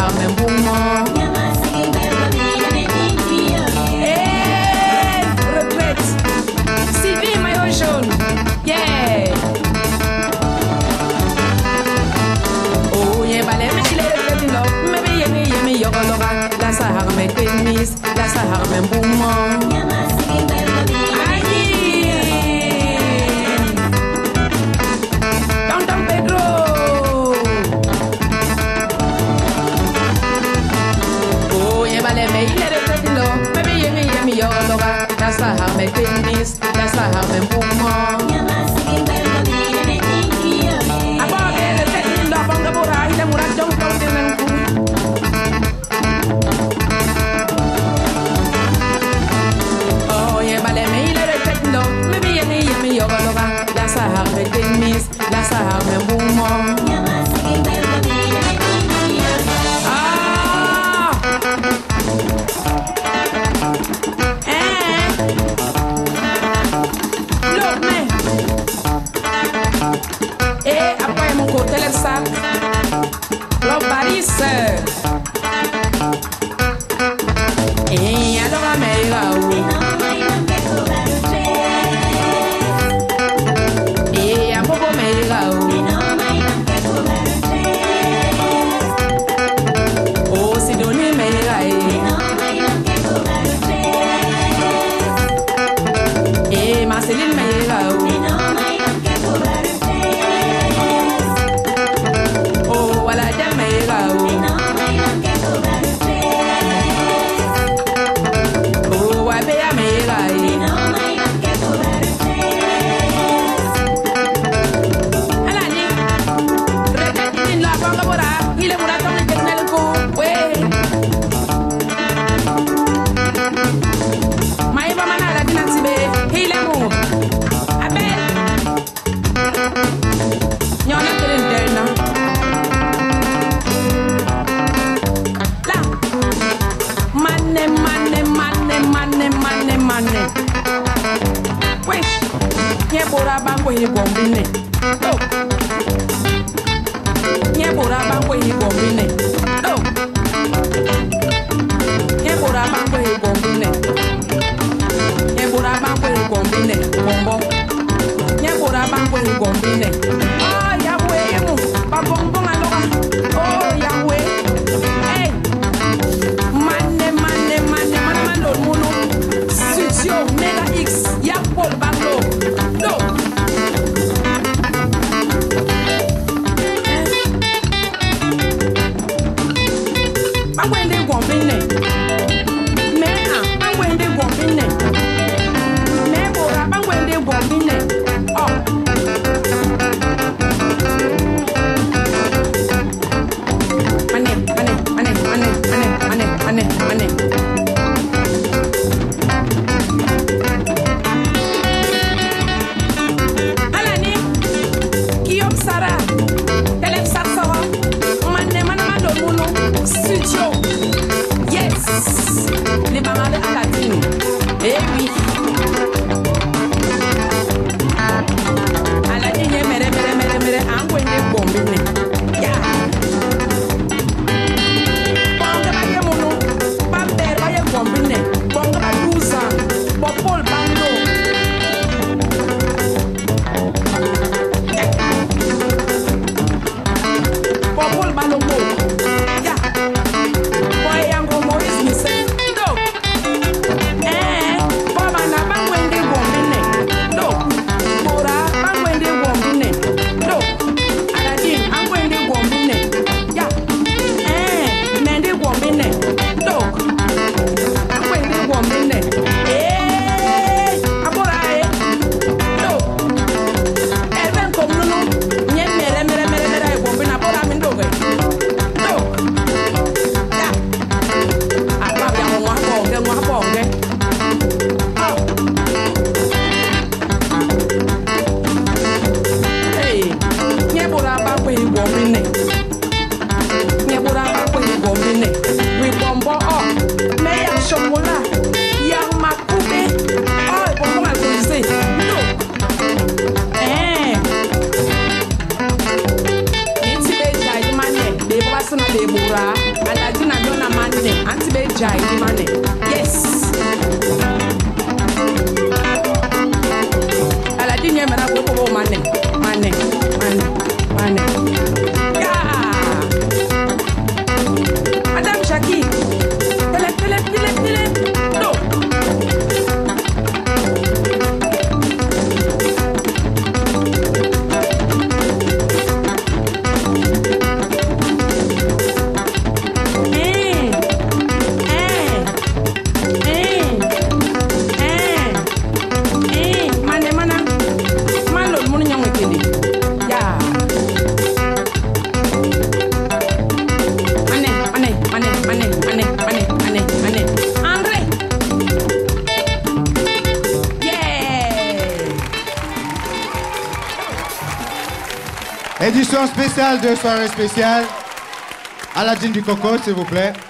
harme mbumo. Retraite. Sylvie maillot jaune. Yeah. Oh yeah, balé me chile retraite no. Me be yemi yoga loga. La sa harme tennis, la sa harme mbumo. That's not how me tennis. That's not how me mbumo. Above the setting up on the bora, he dem mura jump down the men. Oh yeah, but let me let it take no. Maybe yummy yoga loga. That's how me tennis. That's how me mbumo. Lo Paris. E adora mega o. E a poco mega o. O si doni mega e. Marceline mega o. Nyebora bango hi bombine. Oh. Nyebora bango hi bombine. Oh. Nyebora bango hi bombine. Nyebora bango hi bombine. Bombo. Nyebora bango hi bombine. Oh Yahweh mu. Babongo ngaloka. Oh Yahweh. Hey. Mane mano munu. Studio Mega X. Yakpol bango. No. I'm going to go in there. I'm going to go in there. I'm going to go in there. Oh. Money. Studio, yes, les mamans de Aladine, eh oui. Aladine, mere, I'm going to bomb it. Yeah. Bonga ba ye mono, ba ber ba ye bombine, bonga ba 12 ans, Popol Bando. Popol Bando. Deborah, Jai Mane. Yes. Aladin Yamana Bobo Mane. Mane. Yeah. Madame Jackie. Tele. No. Édition spéciale de soirée spéciale. Aladine du Coco, s'il vous plaît.